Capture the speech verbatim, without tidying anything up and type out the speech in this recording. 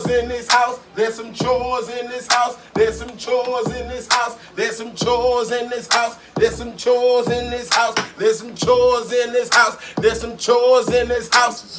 in this house. There's some chores in this house. There's some chores in this house. There's some chores in this house. There's some chores in this house. There's some chores in this house. There's some chores in this house.